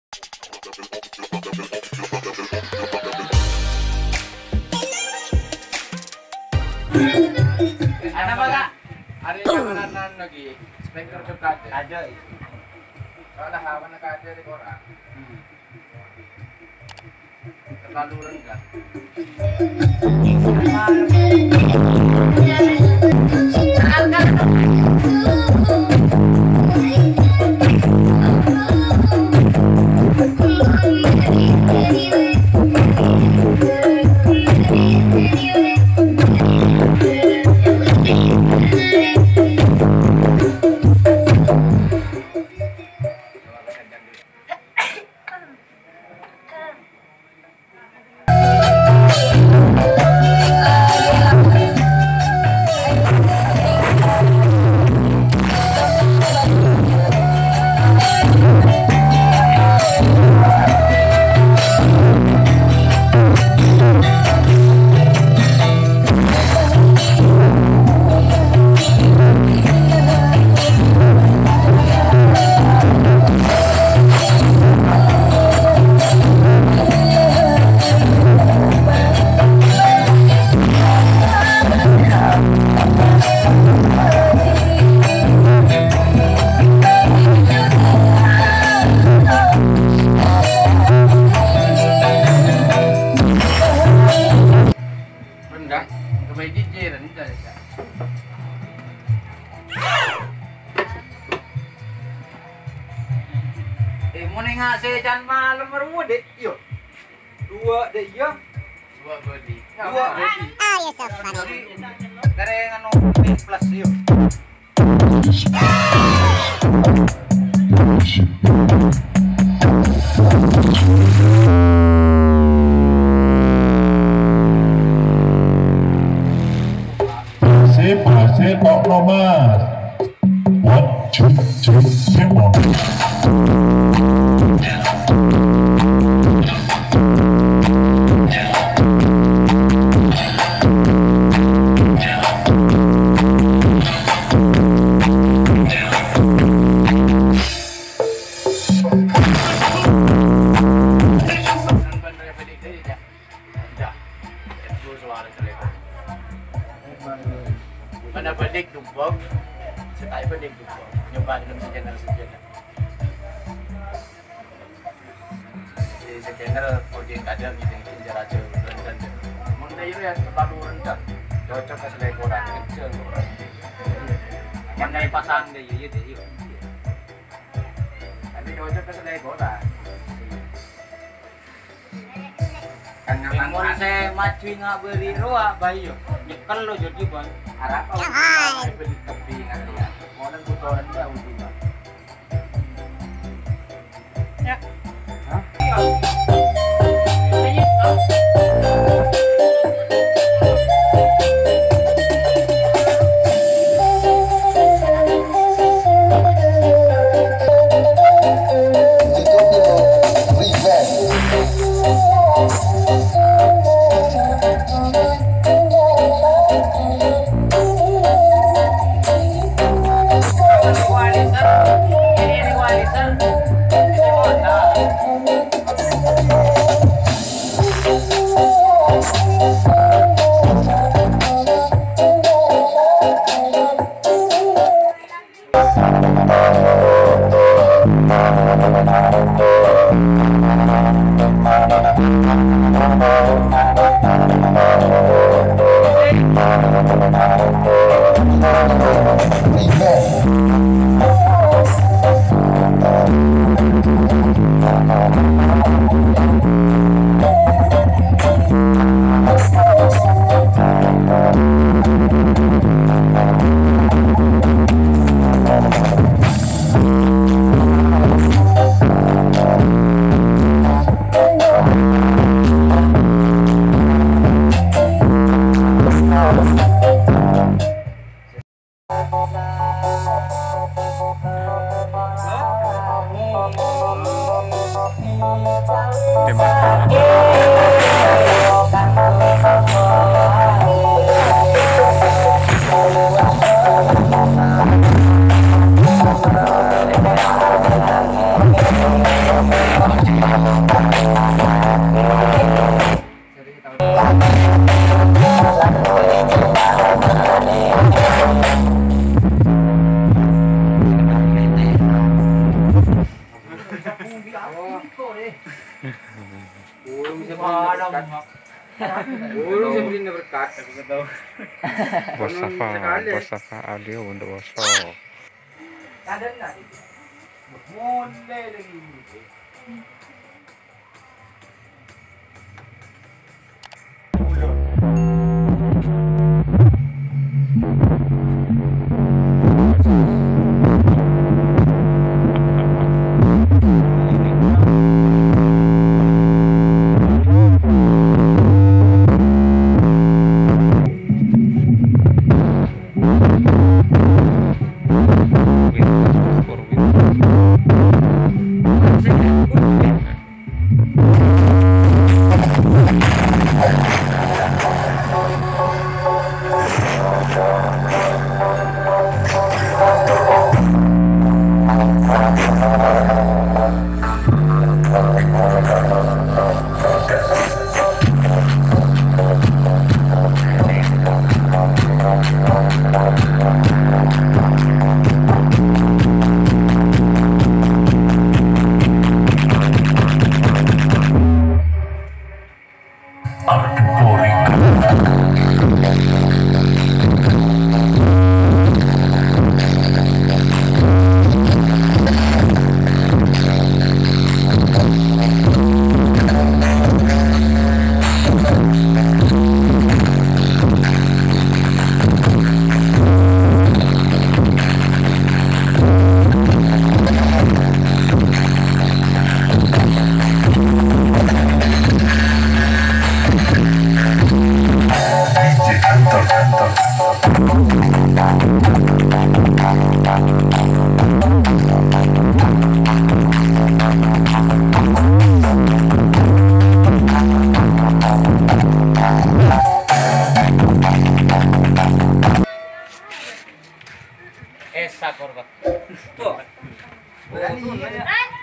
Ada apa kak? Hari ini lagi spektor coklat ada. Soalnya hawan ada di koran. Terlalu rendah. Mau nengah saya jangan malam baru dek, yo. Dua dek yo. Dua body. Dua body. Oh, you're so funny. Dari nganu plus yo. Masih kok nomor. 1, 2, 3, 4. Mana bedik dubbog, setay bedik dubbog, nyoba dalam sejenar. Di sejenar project kadang gitu yang jarak jauh rendah. Mana itu yang terlalu rendah, cocok ke selai koran kecil. Mana pasang deh, iya deh, iya. Tapi cocok ke selai koran. Mau saya maju nggak beri roa bayu, nyekel lo jadi bang. Harap apa? Beli tepi nanti ya. Mau dan kotoran jauh juga. Ya. Hah? Terima kasih. Belum bisa beli berkat. Wassafa audio untuk Woso. Ada nggak? Mulai lagi. Esa korban. Tuh. Berani.